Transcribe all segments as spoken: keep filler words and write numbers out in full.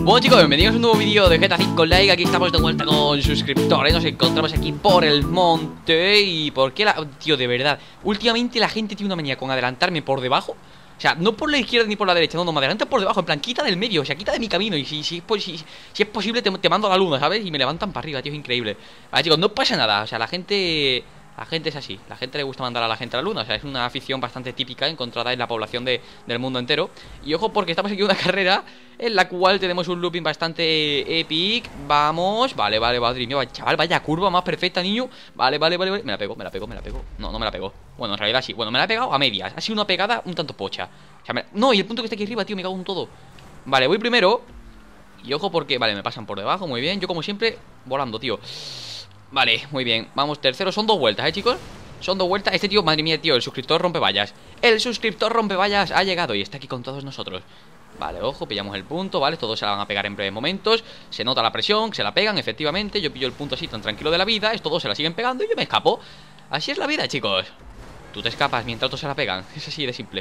Bueno chicos, bienvenidos a un nuevo vídeo de G T A cinco Like. Aquí estamos de vuelta con suscriptores. Nos encontramos aquí por el monte. ¿Y por qué la...? Tío, de verdad, últimamente la gente tiene una manía con adelantarme por debajo. O sea, no por la izquierda ni por la derecha. No, no, me adelanta por debajo, en plan, quita del medio. O sea, quita de mi camino. Y si, si, si, si, si es posible te, te mando a la luna, ¿sabes? Y me levantan para arriba, tío, es increíble. Vale chicos, no pasa nada. O sea, la gente... La gente es así, la gente le gusta mandar a la gente a la luna. O sea, es una afición bastante típica encontrada en la población de, del mundo entero. Y ojo, porque estamos aquí en una carrera en la cual tenemos un looping bastante epic. Vamos, vale, vale, madre mía, chaval, vaya curva más perfecta, niño. Vale, vale, vale, vale, me la pego, me la pego, me la pego. No, no me la pego, bueno, en realidad sí, bueno, me la he pegado a medias. Ha sido una pegada un tanto pocha. O sea, me... no, y el punto que está aquí arriba, tío, me cago en todo. Vale, voy primero. Y ojo porque, vale, me pasan por debajo, muy bien. Yo como siempre, volando, tío. Vale, muy bien, vamos tercero, son dos vueltas, ¿eh, chicos? Son dos vueltas, este tío, madre mía, tío, el suscriptor rompevallas. El suscriptor rompevallas ha llegado y está aquí con todos nosotros. Vale, ojo, pillamos el punto, vale, todos se la van a pegar en breves momentos. Se nota la presión, se la pegan, efectivamente. Yo pillo el punto así tan tranquilo de la vida. Estos dos se la siguen pegando y yo me escapo. Así es la vida, chicos. Tú te escapas mientras otros se la pegan, es así de simple.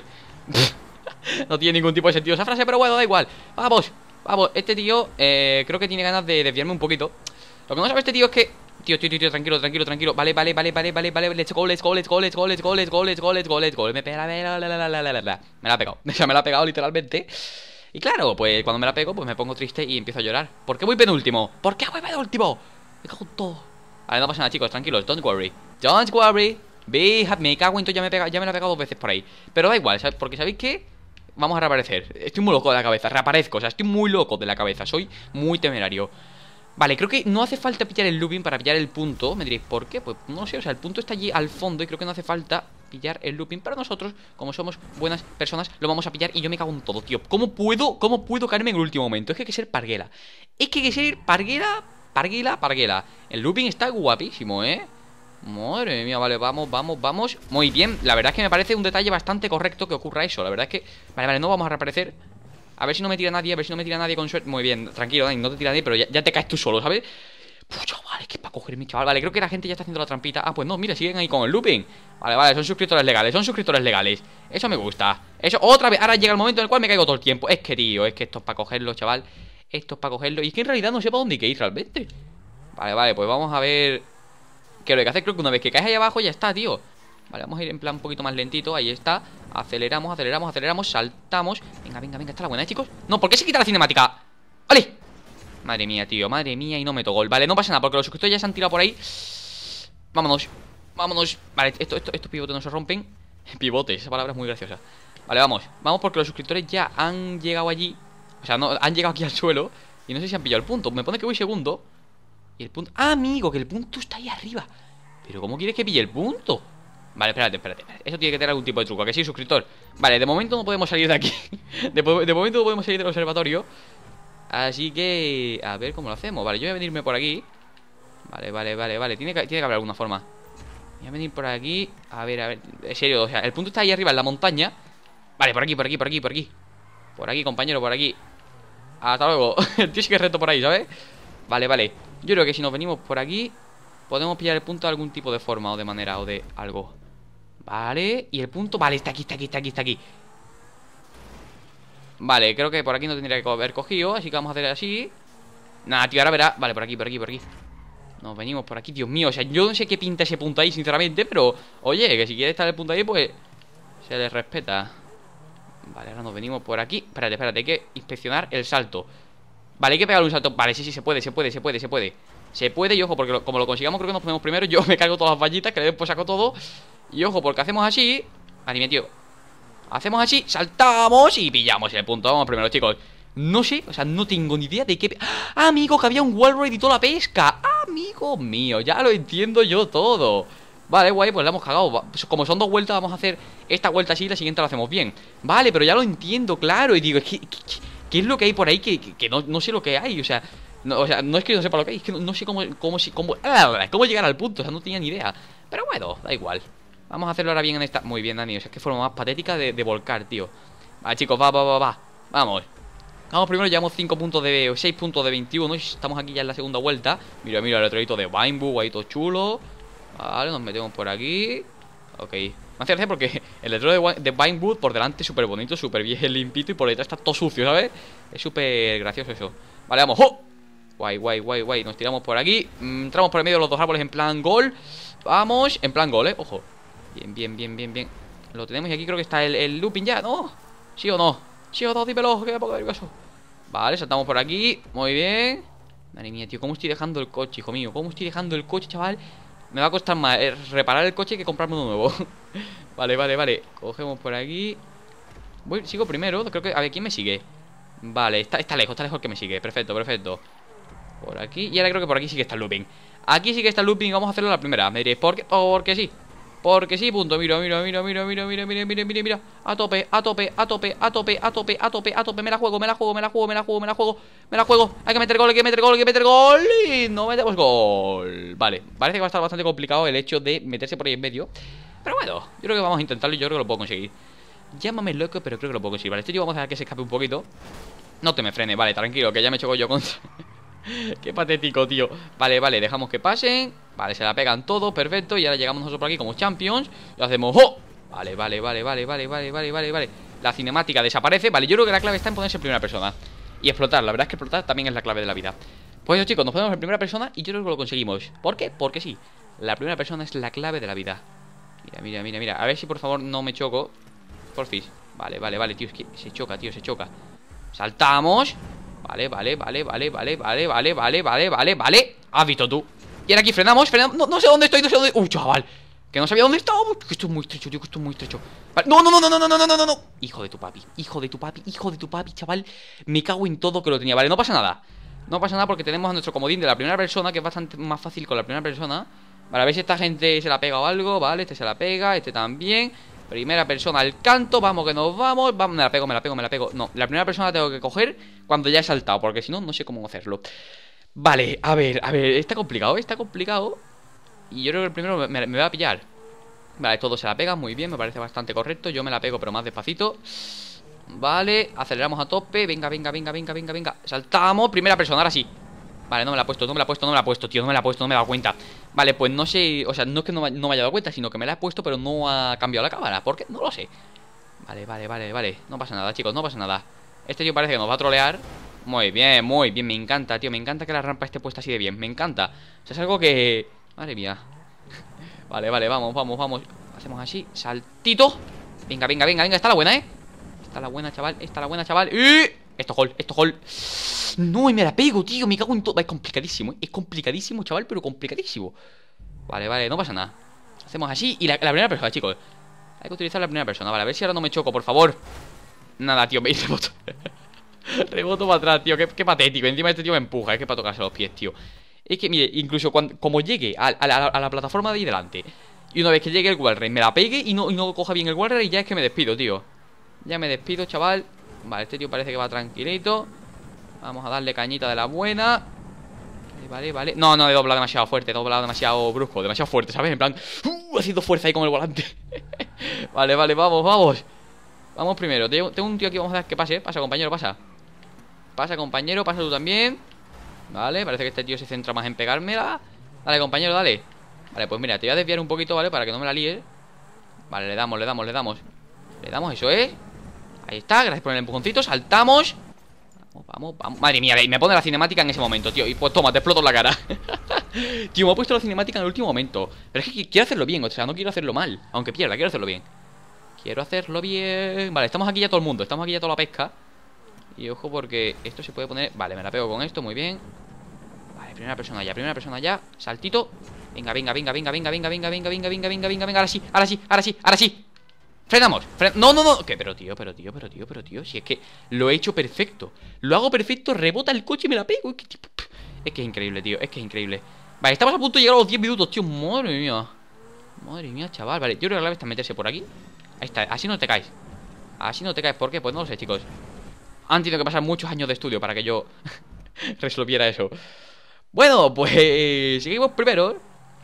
No tiene ningún tipo de sentido esa frase, pero bueno, da igual. Vamos, vamos, este tío eh, creo que tiene ganas de desviarme un poquito. Lo que no sabe este tío es que... Tío, tío, tío, tío, tranquilo, tranquilo, tranquilo. Vale, vale, vale, vale, vale, vale. Let's go, let's go, let's go, let's go, let's go, let's go, let's go, let's go, let's go. Me pega, me la, la, la, la, la, la, la. Me la ha pegado. O sea, me la ha pegado literalmente. Y claro, pues cuando me la pego, pues me pongo triste y empiezo a llorar. ¿Por qué voy penúltimo? ¿Por qué voy penúltimo? Me cago en todo. Vale, no pasa nada, chicos, tranquilos, don't worry. Don't worry. Be happy. Me cago en todo, ya me, pega, ya me la he pegado dos veces por ahí. Pero da igual, ¿sabes? Porque ¿sabéis qué? Vamos a reaparecer. Estoy muy loco de la cabeza, reaparezco, o sea, estoy muy loco de la cabeza. Soy muy temerario. Vale, creo que no hace falta pillar el looping para pillar el punto. Me diréis, ¿por qué? Pues no sé, o sea, el punto está allí al fondo y creo que no hace falta pillar el looping. Pero nosotros, como somos buenas personas, lo vamos a pillar y yo me cago en todo, tío. ¿Cómo puedo, cómo puedo caerme en el último momento? Es que hay que ser parguela. Es que hay que ser parguela, parguela, parguela. El looping está guapísimo, ¿eh? Madre mía, vale, vamos, vamos, vamos. Muy bien, la verdad es que me parece un detalle bastante correcto que ocurra eso. La verdad es que, vale, vale, no vamos a reaparecer. A ver si no me tira nadie, a ver si no me tira nadie con suerte. Muy bien, tranquilo, Dani, no te tira nadie, pero ya, ya te caes tú solo, ¿sabes? Uf, chaval, es que es para cogerme, chaval. Vale, creo que la gente ya está haciendo la trampita. Ah, pues no, mira, siguen ahí con el looping. Vale, vale, son suscriptores legales, son suscriptores legales. Eso me gusta. Eso, otra vez, ahora llega el momento en el cual me caigo todo el tiempo. Es que, tío, es que esto es para cogerlo, chaval. Esto es para cogerlo. Y es que en realidad no sé para dónde hay que ir realmente. Vale, vale, pues vamos a ver qué es lo que hay que hacer. Creo que una vez que caes ahí abajo ya está, tío. Vale, vamos a ir en plan un poquito más lentito. Ahí está, aceleramos, aceleramos, aceleramos. Saltamos, venga, venga, venga, está la buena, ¿eh, chicos? No, ¿por qué se quita la cinemática? Vale. Madre mía, tío, madre mía, y no meto gol. Vale, no pasa nada, porque los suscriptores ya se han tirado por ahí. Vámonos, vámonos. Vale, esto, esto, estos pivotes no se rompen. Pivotes, esa palabra es muy graciosa. Vale, vamos, vamos porque los suscriptores ya han llegado allí. O sea, no, han llegado aquí al suelo. Y no sé si han pillado el punto, me pone que voy segundo. Y el punto, ah, amigo, que el punto está ahí arriba. Pero ¿cómo quieres que pille el punto? Vale, espérate, espérate, espérate. Eso tiene que tener algún tipo de truco, ¿a que sí, suscriptor? Vale, de momento no podemos salir de aquí. de, de momento no podemos salir del observatorio. Así que... A ver cómo lo hacemos. Vale, yo voy a venirme por aquí. Vale, vale, vale, vale. Tiene que, tiene que haber alguna forma. Voy a venir por aquí. A ver, a ver. En serio, o sea, el punto está ahí arriba en la montaña. Vale, por aquí, por aquí, por aquí, por aquí. Por aquí, compañero, por aquí. Hasta luego. El tío sí que es reto por ahí, ¿sabes? Vale, vale. Yo creo que si nos venimos por aquí podemos pillar el punto de algún tipo de forma o de manera o de algo. Vale, y el punto, vale, está aquí, está aquí, está aquí, está aquí. Vale, creo que por aquí no tendría que haber cogido, así que vamos a hacer así. Nada, tío, ahora verá, vale, por aquí, por aquí, por aquí. Nos venimos por aquí, Dios mío, o sea, yo no sé qué pinta ese punto ahí, sinceramente. Pero, oye, que si quiere estar el punto ahí, pues se le respeta. Vale, ahora nos venimos por aquí. Espérate, espérate, hay que inspeccionar el salto. Vale, hay que pegarle un salto, vale, sí, sí, se puede, se puede, se puede, se puede. Se puede, y ojo, porque lo, como lo consigamos, creo que nos ponemos primero. Yo me cargo todas las vallitas, que después saco todo. Y ojo, porque hacemos así. Anime, tío. Hacemos así, saltamos y pillamos el punto. Vamos primero, chicos. No sé, o sea, no tengo ni idea de qué... ¡Ah, amigo, que había un wall raid y toda la pesca! ¡Ah, amigo mío! Ya lo entiendo yo todo. Vale, guay, pues la hemos cagado. Como son dos vueltas, vamos a hacer esta vuelta así y la siguiente la hacemos bien. Vale, pero ya lo entiendo, claro. Y digo, ¿qué, qué, qué es lo que hay por ahí? Que, que, que no, no sé lo que hay, o sea... No, o sea, no es que no sepa lo que hay, es que no, no sé cómo, cómo, cómo, cómo llegar al punto, o sea, no tenía ni idea. Pero bueno, da igual. Vamos a hacerlo ahora bien en esta... Muy bien, Dani, o sea, es que forma más patética de, de volcar, tío. Vale, chicos, va, va, va, va. Vamos. Vamos primero, llevamos cinco puntos de... seis puntos de veintiuno y estamos aquí ya en la segunda vuelta. Mira, mira, el letrerito de Bimbo, guayito chulo. Vale, nos metemos por aquí. Ok. Me hace gracia porque el letrero de, de Vinewood por delante es súper bonito, súper bien limpito, y por detrás está todo sucio, ¿sabes? Es súper gracioso eso. Vale, vamos. ¡Oh! Guay, guay, guay, guay. Nos tiramos por aquí. mm, Entramos por el medio de los dos árboles en plan gol. Vamos, en plan gol, eh, ojo. Bien, bien, bien, bien, bien. Lo tenemos y aquí creo que está el, el looping ya, ¿no? ¿Sí o no? ¿Sí o no? Dímelo, que me pongo nervioso. Vale, saltamos por aquí. Muy bien. Madre mía, tío, ¿cómo estoy dejando el coche, hijo mío? ¿Cómo estoy dejando el coche, chaval? Me va a costar más eh, reparar el coche que comprarme uno nuevo. Vale, vale, vale. Cogemos por aquí. Voy, sigo primero, creo que... A ver, ¿quién me sigue? Vale, está, está lejos, está lejos el que me sigue. Perfecto, perfecto. Por aquí, y ahora creo que por aquí sí que está el looping. Aquí sí que está el looping, vamos a hacerlo la primera. Me diréis, ¿por qué? Porque sí. Porque sí, punto. Mira, mira, mira, mira, mira, mira, mira, mira, mira, mira. A tope, a tope, a tope, a tope, a tope, a tope, a tope. Me la juego, me la juego, me la juego, me la juego, me la juego, me la juego. Hay que meter gol, hay que meter gol, hay que meter gol. Y no metemos gol. Vale, parece que va a estar bastante complicado el hecho de meterse por ahí en medio. Pero bueno, yo creo que vamos a intentarlo y yo creo que lo puedo conseguir. Llámame loco, pero creo que lo puedo conseguir. Vale, este tío vamos a dejar que se escape un poquito. No te me frene, vale, tranquilo, que ya me choco yo contra. Qué patético, tío. Vale, vale, dejamos que pasen. Vale, se la pegan todos, perfecto. Y ahora llegamos nosotros por aquí como champions. Y hacemos ¡oh! Vale, vale, vale, vale, vale, vale, vale, vale, vale. La cinemática desaparece. Vale, yo creo que la clave está en ponerse en primera persona y explotar, la verdad es que explotar también es la clave de la vida. Pues eso, chicos, nos ponemos en primera persona y yo creo que lo conseguimos. ¿Por qué? Porque sí, la primera persona es la clave de la vida. Mira, mira, mira, mira. A ver si por favor no me choco. Porfis. Vale, vale, vale, tío, es que se choca, tío, se choca. Saltamos. Vale, vale, vale, vale, vale, vale, vale, vale, vale, vale, vale. Has visto tú. Y ahora aquí frenamos, frenamos. No, no sé dónde estoy, no sé dónde. Uy, chaval. Que no sabía dónde estaba. Que esto es muy estrecho, tío, que esto es muy estrecho. Vale. No, no, no, no, no, no, no, no, no, no. Hijo de tu papi, hijo de tu papi, hijo de tu papi, chaval. Me cago en todo que lo tenía. Vale, no pasa nada. No pasa nada porque tenemos a nuestro comodín de la primera persona, que es bastante más fácil con la primera persona. Vale, a ver si esta gente se la pega o algo. Vale, este se la pega, este también. Primera persona al canto, vamos que nos vamos. Vamos, me la pego, me la pego, me la pego. No, la primera persona la tengo que coger cuando ya he saltado, porque si no, no sé cómo hacerlo. Vale, a ver, a ver, está complicado, está complicado. Y yo creo que el primero me, me, me va a pillar. Vale, todo se la pega, muy bien, me parece bastante correcto. Yo me la pego, pero más despacito. Vale, aceleramos a tope. Venga, venga, venga, venga, venga, venga. Saltamos, primera persona, ahora sí. Vale, no me la ha puesto, no me la ha puesto, no me la ha puesto, tío, no me la ha puesto, no me he dado cuenta. Vale, pues no sé, o sea, no es que no me, no me haya dado cuenta, sino que me la he puesto, pero no ha cambiado la cámara. ¿Por qué? No lo sé. Vale, vale, vale, vale. No pasa nada, chicos, no pasa nada. Este tío parece que nos va a trolear. Muy bien, muy bien, me encanta, tío. Me encanta que la rampa esté puesta así de bien, me encanta. O sea, es algo que... Madre mía. Vale, vale, vamos, vamos, vamos. Hacemos así, saltito. Venga, venga, venga, venga, está la buena, ¿eh? Está la buena, chaval, está la buena, chaval. ¡Y! Esto gol, esto gol. No, y me la pego, tío, me cago en todo. Es complicadísimo, ¿eh? Es complicadísimo, chaval, pero complicadísimo. Vale, vale, no pasa nada. Hacemos así y la, la primera persona, chicos. Hay que utilizar la primera persona, vale, a ver si ahora no me choco, por favor. Nada, tío, me reboto. Reboto para atrás, tío, qué, qué patético. Encima este tío me empuja, es que para tocarse los pies, tío. Es que, mire, incluso cuando, como llegue a, a, la, a la plataforma de ahí delante y una vez que llegue el wallride me la pegue y no, y no coja bien el wallride, y ya es que me despido, tío. Ya me despido, chaval. Vale, este tío parece que va tranquilito. Vamos a darle cañita de la buena. Vale, vale, vale. No, no, he doblado demasiado fuerte, he doblado demasiado brusco, demasiado fuerte, ¿sabes? En plan, uh, haciendo fuerza ahí con el volante. Vale, vale, vamos, vamos. Vamos primero, tengo, tengo un tío aquí, vamos a ver que pase. Pasa, compañero, pasa. Pasa, compañero, pasa tú también. Vale, parece que este tío se centra más en pegármela. Dale, compañero, dale. Vale, pues mira, te voy a desviar un poquito, ¿vale? Para que no me la líes. Vale, le damos, le damos, le damos. Le damos, eso es. Ahí está, gracias por el empujoncito, saltamos. Vamos, vamos, vamos. Madre mía, me pone la cinemática en ese momento, tío. Y pues toma, te exploto en la cara. Tío, me ha puesto la cinemática en el último momento. Pero es que quiero hacerlo bien, o sea, no quiero hacerlo mal. Aunque pierda, quiero hacerlo bien. Quiero hacerlo bien. Vale, estamos aquí ya todo el mundo, estamos aquí ya toda la pesca. Y ojo porque esto se puede poner... Vale, me la pego con esto, muy bien. Vale, primera persona ya, primera persona ya. Saltito. Venga, venga, venga, venga, venga, venga, venga, venga, venga, venga, venga, venga, venga. Ahora sí, ahora sí, ahora sí, ahora sí. Frenamos, fren... No, no, no. ¿Qué? Pero tío, pero tío, pero tío, pero tío. Si es que lo he hecho perfecto. Lo hago perfecto, rebota el coche y me la pego. Es que, tipo... es que es increíble, tío, es que es increíble. Vale, estamos a punto de llegar a los diez minutos, tío. Madre mía. Madre mía, chaval. Vale, yo creo que la clave está en meterse por aquí. Ahí está, así no te caes. Así no te caes, ¿por qué? Pues no lo sé, chicos. Han tenido que pasar muchos años de estudio para que yo resolviera eso. Bueno, pues seguimos primero.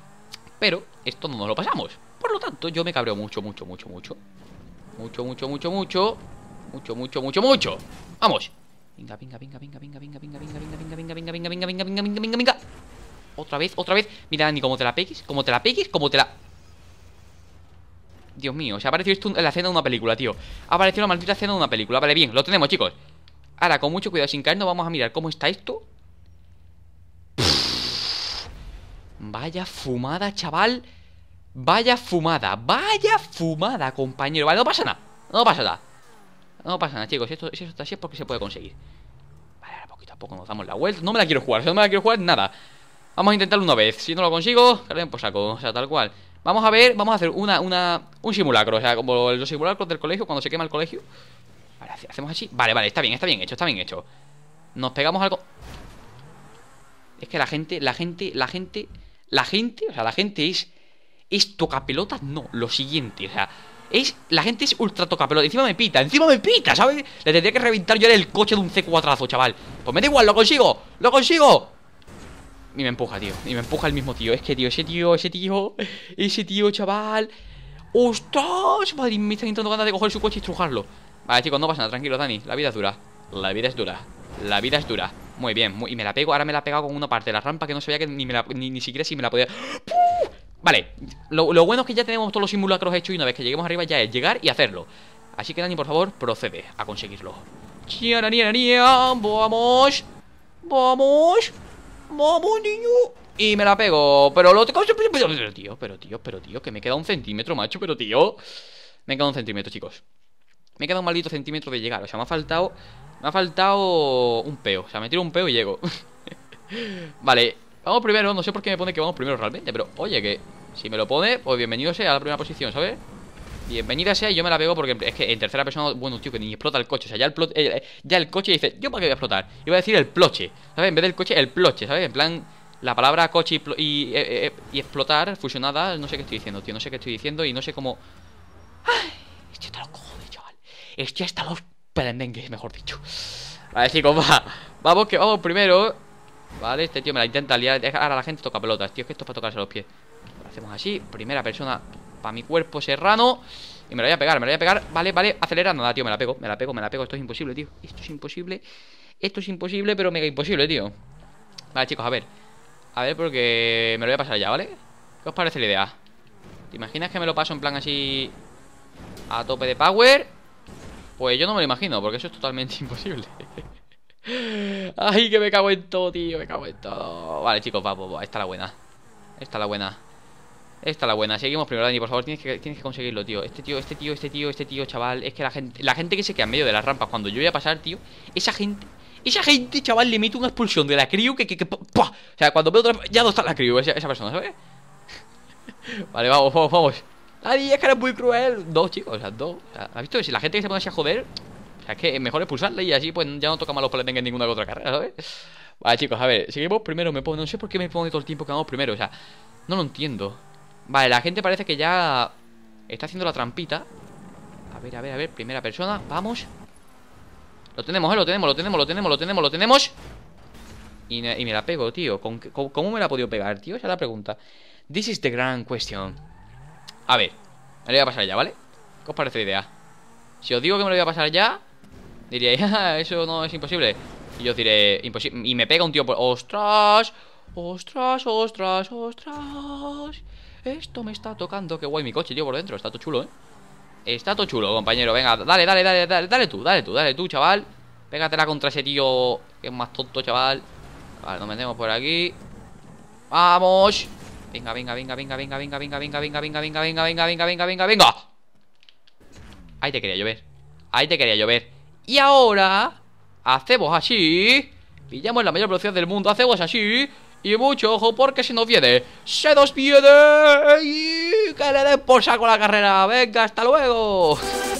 Pero esto no nos lo pasamos. Por lo tanto, yo me cabreo mucho, mucho, mucho, mucho. Mucho, mucho, mucho, mucho. Mucho, mucho, mucho, mucho. Vamos. Venga, venga, venga, venga, venga, venga, venga, venga, venga, venga, venga, venga, venga, venga, venga, venga, venga, venga, venga. Otra vez, otra vez. Mira, Dani, como te la pegues, como te la pegues, como te la... Dios mío, o sea, ha aparecido esto en la escena de una película, tío. Ha aparecido la maldita escena de una película. Vale, bien, lo tenemos, chicos. Ahora, con mucho cuidado, sin caernos, vamos a mirar cómo está esto. Vaya fumada, chaval. Vaya fumada, vaya fumada, compañero. Vale, no pasa nada, no pasa nada. No pasa nada, chicos, esto, si esto está así es porque se puede conseguir. Vale, ahora poquito a poco nos damos la vuelta. No me la quiero jugar, o sea, no me la quiero jugar nada. Vamos a intentarlo una vez, si no lo consigo, que por saco, o sea, tal cual. Vamos a ver, vamos a hacer una, una, un simulacro. O sea, como los simulacros del colegio, cuando se quema el colegio. Vale, hacemos así, vale, vale, está bien, está bien hecho, está bien hecho. Nos pegamos algo. Es que la gente, la gente, la gente La gente, o sea, la gente es Es tocapelotas, no, lo siguiente. O sea, es, la gente es ultra tocapelotas. Encima me pita, encima me pita, ¿sabes? Le tendría que reventar yo el coche de un C cuatro, chaval. Pues me da igual, lo consigo, lo consigo. Y me empuja, tío, y me empuja el mismo tío. Es que, tío, ese tío, ese tío Ese tío, chaval. ¡Ostras! Madre, me está intentando ganas de coger su coche y estrujarlo. Vale, chicos, no pasa nada, tranquilo, Dani. La vida es dura, la vida es dura, la vida es dura. Muy bien, muy, y me la pego, ahora me la he pegado con una parte de la rampa que no sabía que ni, me la, ni, ni siquiera si me la podía. ¡Puf! Vale, lo, lo bueno es que ya tenemos todos los simulacros hechos y una vez que lleguemos arriba ya es llegar y hacerlo. Así que Dani, por favor, procede a conseguirlo. Vamos, vamos, vamos, niño. Y me la pego, pero lo tengo. Pero tío, pero tío, pero tío, que me queda un centímetro, macho, pero tío. Me queda un centímetro, chicos. Me queda un maldito centímetro de llegar, o sea, me ha faltado. Me ha faltado un peo, o sea, me tiro un peo y llego. Vale, vamos primero, no sé por qué me pone que vamos primero realmente, pero oye, que si me lo pone, pues bienvenido sea a la primera posición, ¿sabes? Bienvenida sea y yo me la pego porque es que en tercera persona, bueno, tío, que ni explota el coche. O sea, ya el, plot, eh, ya el coche dice, ¿yo para qué voy a explotar? Iba a decir el ploche, ¿sabes? En vez del coche, el ploche, ¿sabes? En plan, la palabra coche y, y, eh, eh, y explotar fusionada, no sé qué estoy diciendo, tío, no sé qué estoy diciendo y no sé cómo. Ay, estoy hasta los cojones, chaval. Estoy hasta los pelendengues, mejor dicho. Vale, chicos, va. Vamos, que vamos primero. Vale, este tío me la intenta liar. Ahora la gente toca pelotas, tío, es que esto es para tocarse los pies. Lo hacemos así, primera persona para mi cuerpo serrano. Y me la voy a pegar, me la voy a pegar. Vale, vale, acelera, nada, tío, me la pego, me la pego, me la pego. Esto es imposible, tío, esto es imposible. Esto es imposible, pero mega imposible, tío. Vale, chicos, a ver. A ver, porque me lo voy a pasar ya, ¿vale? ¿Qué os parece la idea? ¿Te imaginas que me lo paso en plan así a tope de power? Pues yo no me lo imagino, porque eso es totalmente imposible. Ay, que me cago en todo, tío, me cago en todo. Vale, chicos, va, va, va, esta es la buena. Esta es la buena. Esta es la buena, seguimos primero, Dani, por favor, tienes que, tienes que conseguirlo, tío. Este tío, este tío, este tío, este tío, chaval. Es que la gente, la gente que se queda en medio de las rampas cuando yo voy a pasar, tío. Esa gente, esa gente, chaval, le mete una expulsión de la crew que, que, que ¡pua! O sea, cuando veo otra, ya no está la crew, esa, esa persona, ¿sabes? Vale, vamos, vamos, vamos. Dani, es que eres muy cruel. Dos, chicos, o sea, dos. O sea, ¿has visto? Si la gente que se pone así a joder, o sea, es que es mejor expulsarle y así pues ya no toca más los pelendengues en ninguna otra carrera, ¿sabes? Vale, chicos, a ver, seguimos primero, me pongo, no sé por qué me pone todo el tiempo que vamos primero, o sea, no lo entiendo. Vale, la gente parece que ya está haciendo la trampita. A ver, a ver, a ver, primera persona, vamos. Lo tenemos, eh, lo tenemos, lo tenemos, lo tenemos, lo tenemos, lo tenemos. Y, y me la pego, tío. ¿Con, con, ¿Cómo me la ha podido pegar, tío? Esa es la pregunta. This is the grand question. A ver, me lo voy a pasar ya, ¿vale? ¿Qué os parece la idea? Si os digo que me lo voy a pasar ya, diríais, ah, eso no es imposible. Y yo os diré, imposible. Y me pega un tío por... ¡Ostras! ¡Ostras, ostras, ostras! Esto me está tocando. Qué guay mi coche, tío, por dentro. Está todo chulo, ¿eh? Está todo chulo, compañero. Venga, dale, dale, dale, dale, dale tú, dale tú, dale tú, chaval. Pégatela contra ese tío que es más tonto, chaval. Vale, nos metemos por aquí. ¡Vamos! Venga, venga, venga, venga, venga, venga, venga, venga, venga, venga, venga, venga, venga, venga, venga, venga, venga. Ahí te quería llover. Ahí te quería llover. Y ahora hacemos así. Pillamos la mayor velocidad del mundo. Hacemos así. Y mucho ojo porque se nos viene. Se nos viene. Y que le den por saco la carrera. Venga, hasta luego.